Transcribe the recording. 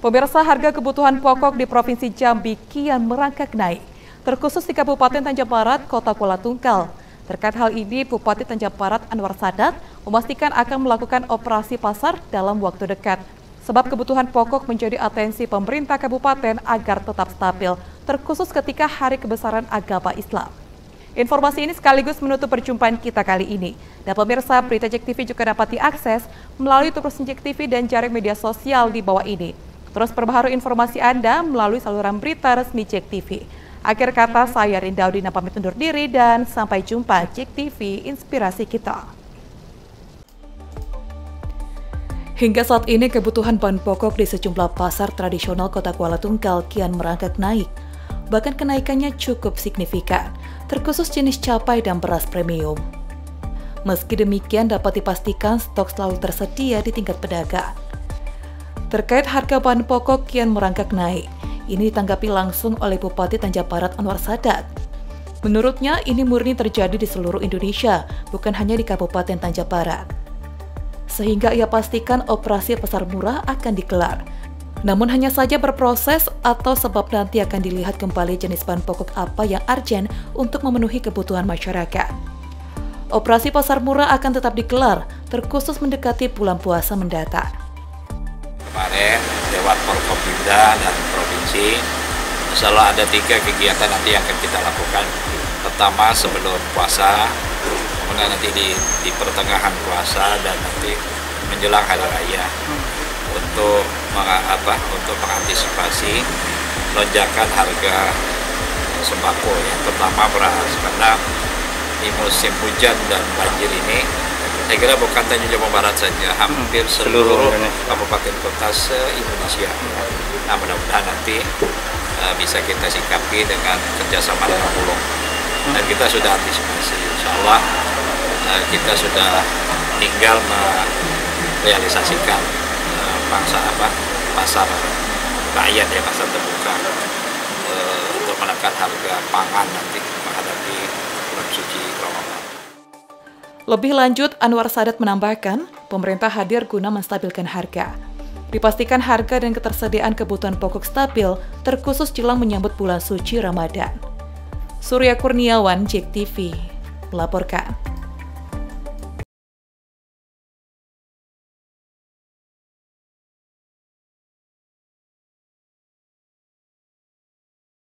Pemirsa, harga kebutuhan pokok di Provinsi Jambi kian merangkak naik, terkhusus di Kabupaten Tanjung Barat, Kota Kuala Tungkal. Terkait hal ini, Bupati Tanjung Barat Anwar Sadat memastikan akan melakukan operasi pasar dalam waktu dekat. Sebab kebutuhan pokok menjadi atensi pemerintah kabupaten agar tetap stabil, terkhusus ketika Hari Kebesaran Agama Islam. Informasi ini sekaligus menutup perjumpaan kita kali ini. Dan pemirsa, berita JEK TV juga dapat diakses melalui terus JEK TV dan jaring media sosial di bawah ini. Terus perbaharui informasi Anda melalui saluran berita resmi JEK TV. Akhir kata, saya Rindaudina pamit undur diri dan sampai jumpa. JEK TV, inspirasi kita. Hingga saat ini kebutuhan bahan pokok di sejumlah pasar tradisional Kota Kuala Tungkal kian merangkak naik. Bahkan kenaikannya cukup signifikan, terkhusus jenis cabai dan beras premium. Meski demikian, dapat dipastikan stok selalu tersedia di tingkat pedagang. Terkait harga bahan pokok kian merangkak naik, ini ditanggapi langsung oleh Bupati Tanjung Barat Anwar Sadat. Menurutnya, ini murni terjadi di seluruh Indonesia, bukan hanya di Kabupaten Tanjung Barat. Sehingga ia pastikan operasi pasar murah akan digelar. Namun hanya saja berproses atau sebab nanti akan dilihat kembali jenis bahan pokok apa yang urgent untuk memenuhi kebutuhan masyarakat. Operasi pasar murah akan tetap digelar, terkhusus mendekati bulan puasa mendatang. Kemarin lewat Forkopimda dan Provinsi, insya Allah ada 3 kegiatan nanti yang akan kita lakukan. Pertama sebelum puasa, kemudian nanti di pertengahan puasa dan nanti menjelang Hari Raya. Untuk mengantisipasi lonjakan harga sembako, ya, terutama beras, karena di musim hujan dan banjir ini, saya kira bukan Tanjung Barat saja, hampir seluruh kabupaten kota se-Indonesia. Nah, mudah-mudahan nanti bisa kita sikapi dengan kerjasama dengan Bulog, dan kita sudah antisipasi. Insya Allah kita sudah tinggal merealisasikan pasar rakyat, ya, pasar terbuka untuk menekan harga pangan nanti menghadapi bulan suci Ramadan. Lebih lanjut, Anwar Sadat menambahkan, pemerintah hadir guna menstabilkan harga. Dipastikan harga dan ketersediaan kebutuhan pokok stabil, terkhusus jelang menyambut bulan suci Ramadan. Surya Kurniawan, JEK TV, melaporkan.